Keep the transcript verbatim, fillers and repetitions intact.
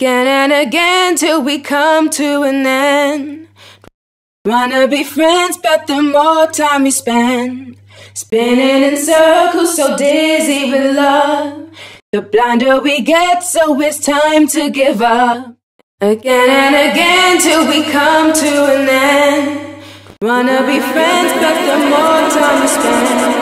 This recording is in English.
again and again till we come to an end. Wanna be friends, but the more time we spend spinning in circles, so dizzy with love, the blinder we get, so it's time to give up. Again and again till we come to an end. Wanna be friends, but the more time we spend